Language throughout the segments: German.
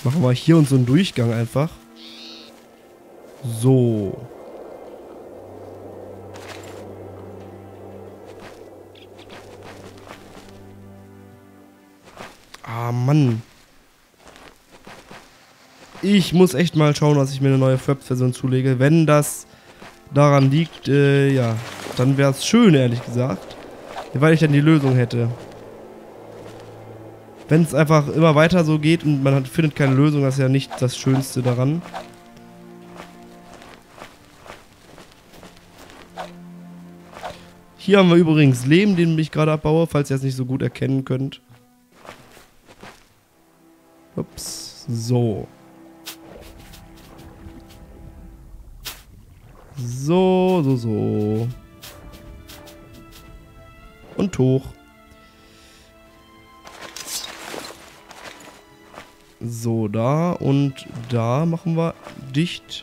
Machen wir hier uns so einen Durchgang einfach. So. Ah, Mann. Ich muss echt mal schauen, dass ich mir eine neue Fraps-Version zulege. Wenn das daran liegt, ja, dann wäre es schön, ehrlich gesagt. Weil ich dann die Lösung hätte. Wenn es einfach immer weiter so geht und man findet keine Lösung, das ist ja nicht das Schönste daran. Hier haben wir übrigens Lehm, den ich gerade abbaue, falls ihr es nicht so gut erkennen könnt. Ups, so. So. Und hoch. So, da und da machen wir dicht.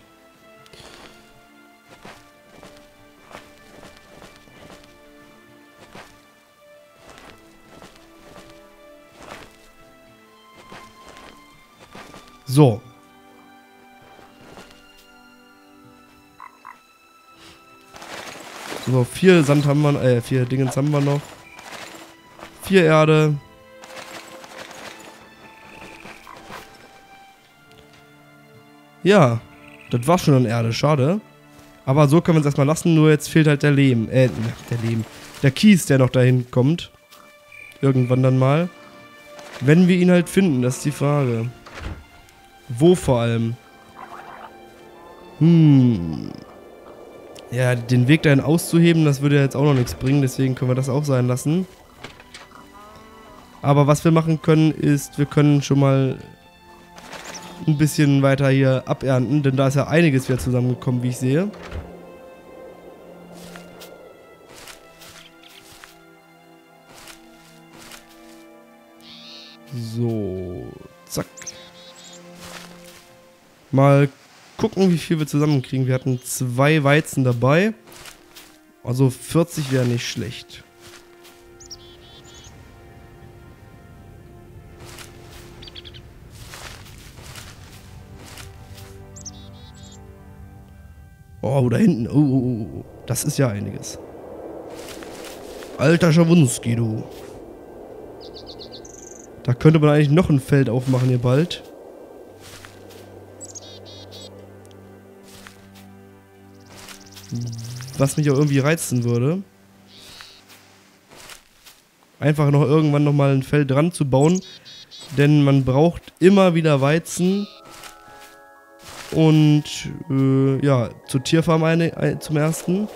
So. So, 4 Sand haben wir, 4 Dingens haben wir noch. 4 Erde. Ja, das war schon an Erde, schade. Aber so können wir es erstmal lassen, nur jetzt fehlt halt der Lehm. Der Kies, der noch dahin kommt. Irgendwann dann mal. Wenn wir ihn halt finden, das ist die Frage. Wo vor allem? Ja, den Weg dahin auszuheben, das würde ja jetzt auch noch nichts bringen, deswegen können wir das auch sein lassen. Aber was wir machen können, ist, wir können schon mal ein bisschen weiter hier abernten, denn da ist ja einiges wieder zusammengekommen, wie ich sehe. So, zack. Mal gucken, wie viel wir zusammenkriegen. Wir hatten 2 Weizen dabei. Also 40 wäre nicht schlecht. Oh, da hinten. Oh. Das ist ja einiges. Alter Schawunski, du. Da könnte man eigentlich noch ein Feld aufmachen hier bald. Was mich auch irgendwie reizen würde. Einfach noch irgendwann nochmal ein Feld dran zu bauen. Denn man braucht immer wieder Weizen. Und ja, zur Tierfarm zum ersten.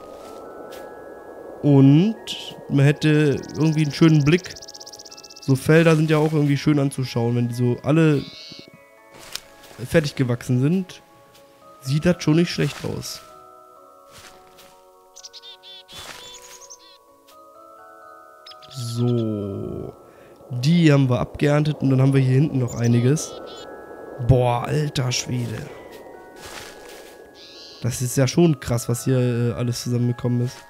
Und man hätte irgendwie einen schönen Blick. So Felder sind ja auch irgendwie schön anzuschauen. Wenn die so alle fertig gewachsen sind, sieht das schon nicht schlecht aus. So. Die haben wir abgeerntet und dann haben wir hier hinten noch einiges. Boah, alter Schwede. Das ist ja schon krass, was hier alles zusammengekommen ist.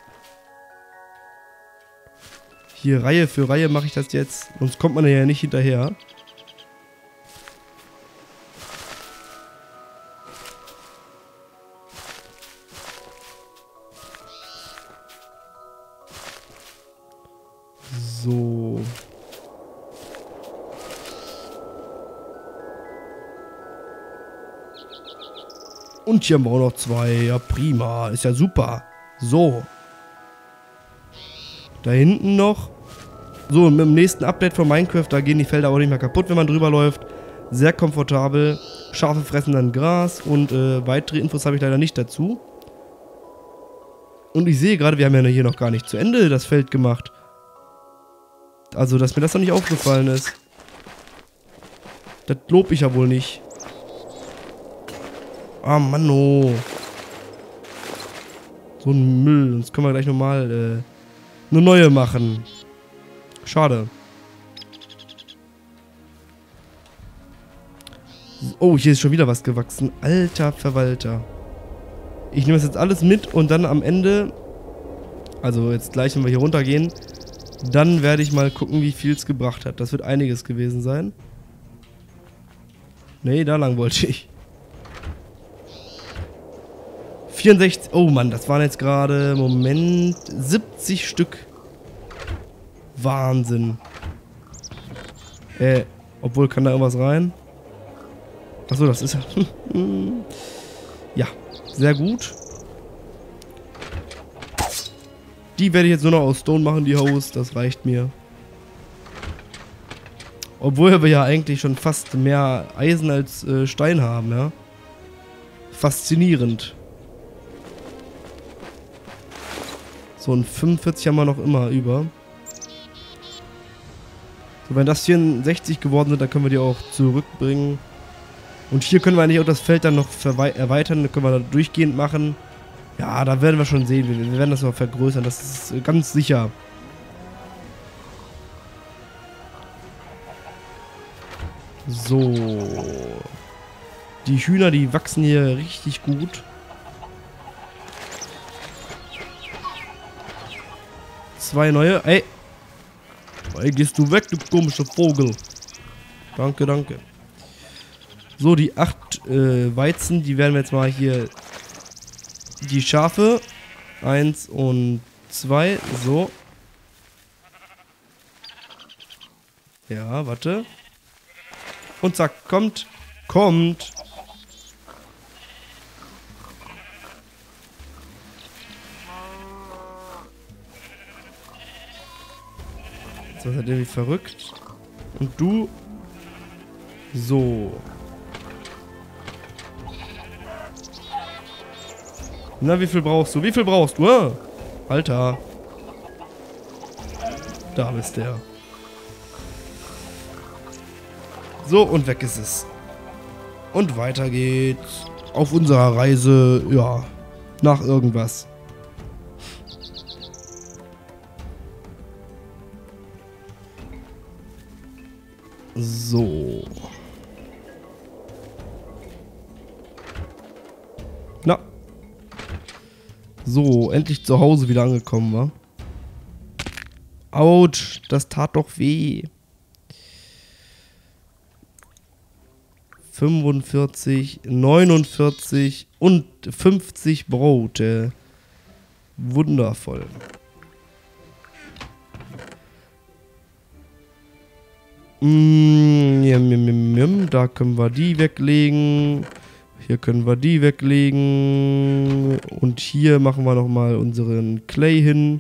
Hier Reihe für Reihe mache ich das jetzt, sonst kommt man ja nicht hinterher. So. Und hier haben wir auch noch 2. Ja, prima. Ist ja super. So. Da hinten noch. So, mit dem nächsten Update von Minecraft, da gehen die Felder auch nicht mehr kaputt, wenn man drüber läuft. Sehr komfortabel. Schafe fressen dann Gras und weitere Infos habe ich leider nicht dazu. Und ich sehe gerade, wir haben ja hier noch gar nicht zu Ende das Feld gemacht. Also, dass mir das noch nicht aufgefallen ist. Das lob ich ja wohl nicht. Ah, Mann, oh. So ein Müll. Sonst können wir gleich nochmal eine neue machen. Schade. Oh, hier ist schon wieder was gewachsen. Alter Verwalter. Ich nehme das jetzt alles mit und dann am Ende, also jetzt gleich, wenn wir hier runtergehen, dann werde ich mal gucken, wie viel es gebracht hat. Das wird einiges gewesen sein. Nee, da lang wollte ich. 64. Oh Mann, das waren jetzt gerade, Moment, 70 Stück. Wahnsinn. Obwohl, kann da irgendwas rein? Achso, das ist ja... ja, sehr gut. Die werde ich jetzt nur noch aus Stone machen, die Haus. Das reicht mir. Obwohl wir ja eigentlich schon fast mehr Eisen als Stein haben, ja. Faszinierend. So, ein 45 haben wir noch immer über. So, wenn das 64 geworden sind, dann können wir die auch zurückbringen. Und hier können wir eigentlich auch das Feld dann noch erweitern. Dann können wir da durchgehend machen. Ja, da werden wir schon sehen. Wir werden das noch vergrößern. Das ist ganz sicher. So. Die Hühner, die wachsen hier richtig gut. 2 neue. Ey. Ey, gehst du weg, du komischer Vogel. Danke, danke. So, die 8 Weizen, die werden wir jetzt mal hier... Die Schafe. 1 und 2. So. Ja, warte. Und zack, kommt. Kommt. So, das ist irgendwie verrückt. Und du. So. Na, wie viel brauchst du? Wie viel brauchst du? Ah, Alter. Da bist der. So, und weg ist es. Und weiter geht's. Auf unserer Reise, ja, nach irgendwas. So. Na. So, endlich zu Hause wieder angekommen, wa? Autsch, das tat doch weh. 45, 49 und 50 Brote. Wundervoll. Da können wir die weglegen. Hier können wir die weglegen. Und hier machen wir nochmal unseren Clay hin.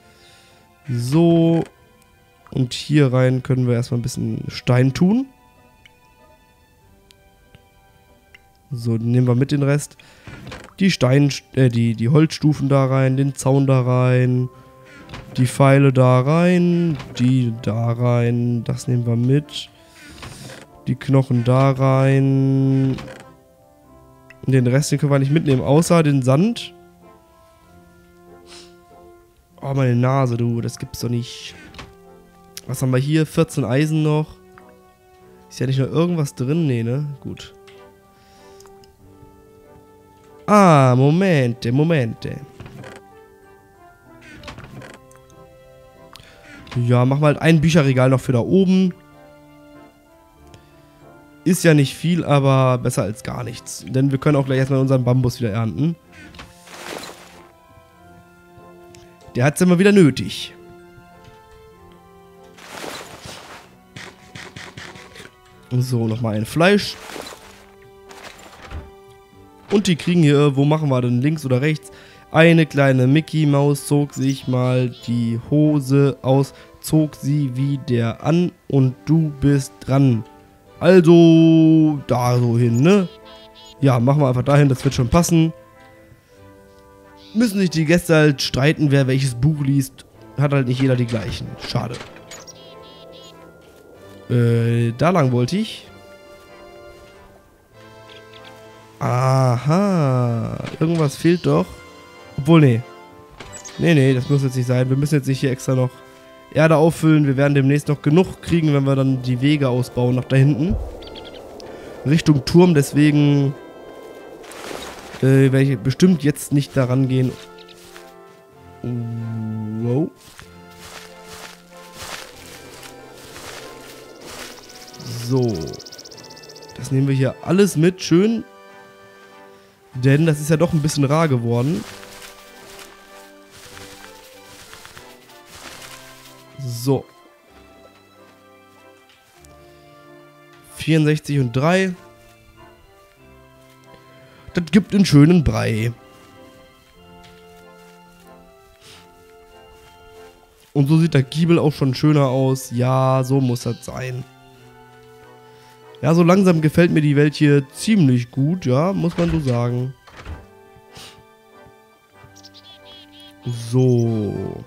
So. Und hier rein können wir erstmal ein bisschen Stein tun. So, nehmen wir mit den Rest. Die die Holzstufen da rein, den Zaun da rein. Die Pfeile da rein, die da rein, das nehmen wir mit. Die Knochen da rein. Den Rest, den können wir nicht mitnehmen, außer den Sand. Oh, meine Nase, du, das gibt's doch nicht. Was haben wir hier? 14 Eisen noch. Ist ja nicht noch irgendwas drin? Nee, ne? Gut. Ah, Momente. Ja, machen wir halt ein Bücherregal noch für da oben. Ist ja nicht viel, aber besser als gar nichts. Denn wir können auch gleich erstmal unseren Bambus wieder ernten. Der hat es immer wieder nötig. So, nochmal ein Fleisch. Und die kriegen hier, wo machen wir denn, links oder rechts? Eine kleine Mickey Maus zog sich mal die Hose aus, zog sie wieder an und du bist dran. Also, da so hin, ne? Ja, machen wir einfach dahin, das wird schon passen. Müssen sich die Gäste halt streiten, wer welches Buch liest. Hat halt nicht jeder die gleichen. Schade. Da lang wollte ich. Aha. Irgendwas fehlt doch. Obwohl, nee. Nee, das muss jetzt nicht sein. Wir müssen jetzt nicht hier extra noch Erde auffüllen. Wir werden demnächst noch genug kriegen, wenn wir dann die Wege ausbauen nach da hinten. Richtung Turm, deswegen werde ich bestimmt jetzt nicht daran gehen. Wow. So. Das nehmen wir hier alles mit, schön. Denn das ist ja doch ein bisschen rar geworden. So. 64 und 3. Das gibt einen schönen Brei. Und so sieht der Giebel auch schon schöner aus. Ja, so muss das sein. Ja, so langsam gefällt mir die Welt hier ziemlich gut, ja, muss man so sagen. So.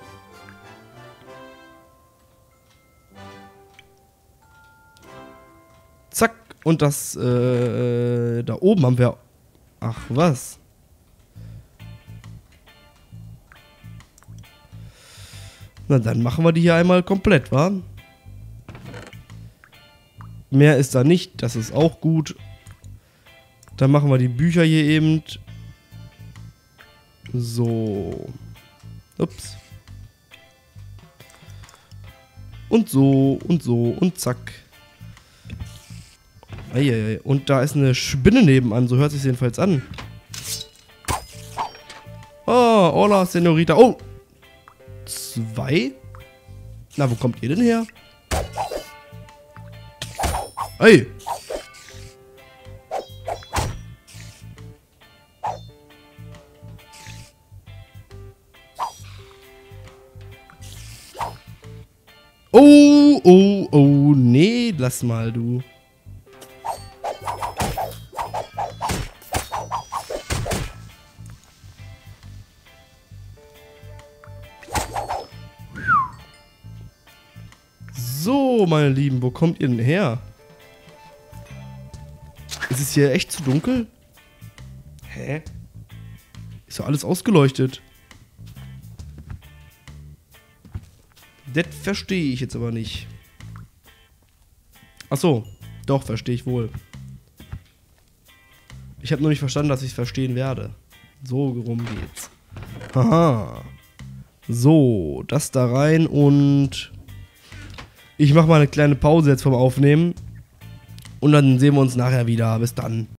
Zack. Und das, da oben haben wir... Ach, was? Na, dann machen wir die hier einmal komplett, wa? Mehr ist da nicht, das ist auch gut. Dann machen wir die Bücher hier eben. So. Ups. Und so, und so, und zack. Eieiei. Und da ist eine Spinne nebenan, so hört sich jedenfalls an. Oh, hola, Senorita. Oh! 2? Na, wo kommt ihr denn her? Hey! Oh, oh, oh, nee, lass mal, du. So, meine Lieben, wo kommt ihr denn her? Ist es hier echt zu dunkel? Hä? Ist doch alles ausgeleuchtet. Das verstehe ich jetzt aber nicht. Ach so, doch, verstehe ich wohl. Ich habe nur nicht verstanden, dass ich es verstehen werde. So rum geht's. Haha. So, das da rein und... Ich mache mal eine kleine Pause jetzt vom Aufnehmen. Und dann sehen wir uns nachher wieder. Bis dann.